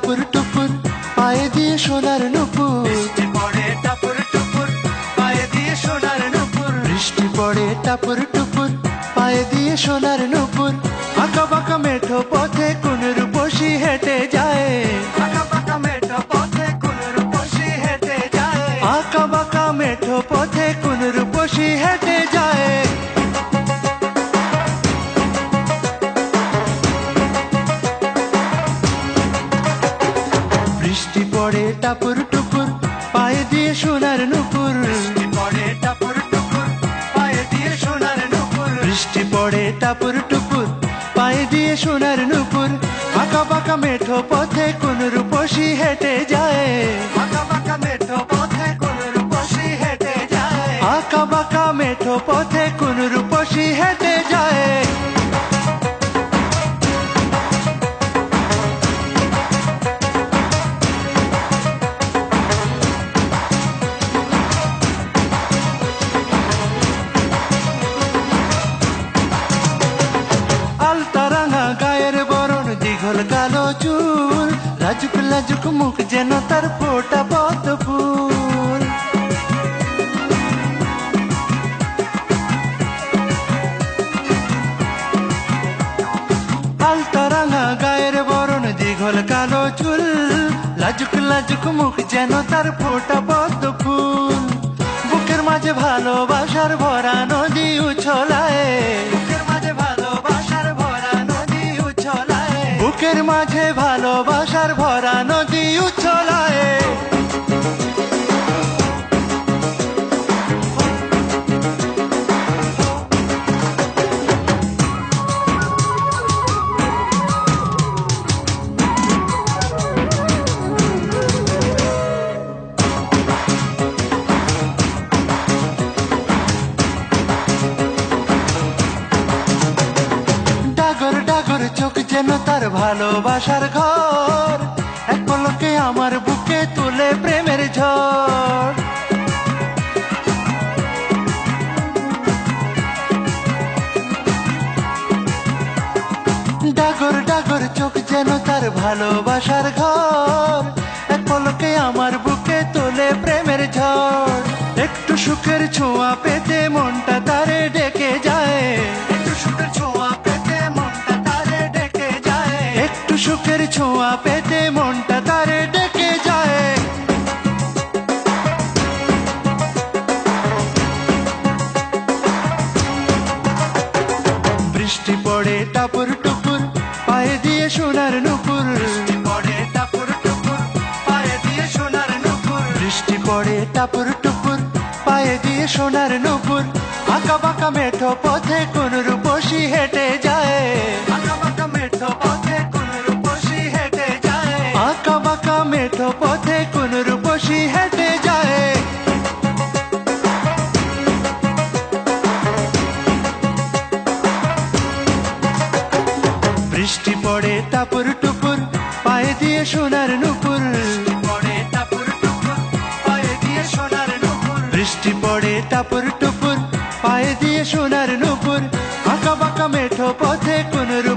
টাপুর টুপুর পায়ে দিয়ে সোনার নুপুর। বৃষ্টি পড়ে টাপুর টুপুর পায়ে দিয়ে সোনার নুপুর। বৃষ্টি পড়ে টাপুর টুপুর পায়ে দিয়ে সোনার নুপুর। আঁকা বাঁকা মেঠো পথে কোন রূপসী হেঁটে যায়। আঁকা বাঁকা মেঠো পথে কোন রূপসী হেঁটে যায়। আঁকা বাঁকা মেঠো পথে কোন রূপসী হেঁটে যায়। বৃষ্টি পড়ে টাপুর টুপুর পায়ে দিয়ে সোনার নুপুর। বৃষ্টি পড়ে টাপুর টুপুর পায়ে দিয়ে সোনার নুপুর। বৃষ্টি পড়ে টাপুর টুপুর পায়ে দিয়ে সোনার নুপুর। আঁকা বাঁকা মেঠো পথে কোন রূপসী হেঁটে যায়। আঁকা বাঁকা মেঠো পথে কোন রূপসী হেঁটে যায়। আঁকা বাঁকা মেঠো পথে কোন রূপসী হেঁটে যায়। আলতা রাঙা গায়ের বরণ, দীঘল কালো চুল, লাজুক লাজুক মুখ যেন তার ফোটা পদ্ম ফুল। আলতা রাঙা গায়ের বরণ, দীঘল কালো চুল, লাজুক লাজুক মুখ যেন তার ফোটা পদ্ম ফুল। বুকের মাঝে ভালোবাসার ভরা নদী উছলায়। বুকের মাঝে ভালোবাসার ভরা নদী উছলায়। বুকের মাঝে ভালোবাসার ভরা নদী উছলায়। ডাগর ডাগর চোখ যেন তার ভালোবাসার ঘর, এক পলকে আমার বুকে তুলে প্রেমের ঝড়। ডাগর ডাগর চোখ যেন তার ভালোবাসার ঘর, এক পলকে আমার বুকে তোলে প্রেমের ঝড়। একটু সুখের ছোঁয়া পেতে মনটা তারে ডেকে যায়। একটু সুখের ছোঁয়া পেতে মনটা তারে ডেকে যায়। একটু সুখের ছোঁয়া পেতে মনটা তারে ডেকে যায়। বৃষ্টি পড়ে টাপুর টুপুর পায়ে দিয়ে সোনার নুপুর। বৃষ্টি পড়ে টাপুর টুপুর পায়ে দিয়ে সোনার নুপুর। বৃষ্টি পড়ে টাপুর টুপুর পায়ে দিয়ে সোনার নুপুর। আঁকা বাঁকা মেঠো পথে কোন রূপসী হেঁটে যায়। আঁকা বাঁকা মেঠো পথে কোন রূপসী হেঁটে যায়। আঁকা বাঁকা মেঠো পথে কোন রূপসী হেঁটে যায়। বৃষ্টি পড়ে টাপুর টুপুর পায়ে দিয়ে সোনার নুপুর। বৃষ্টি পড়ে টাপুর টুপুর পায়ে দিয়ে সোনার নুপুর। বৃষ্টি পড়ে টাপুর টুপুর পায়ে দিয়ে সোনার নুপুর। আঁকা বাঁকা মেঠো পথে কোন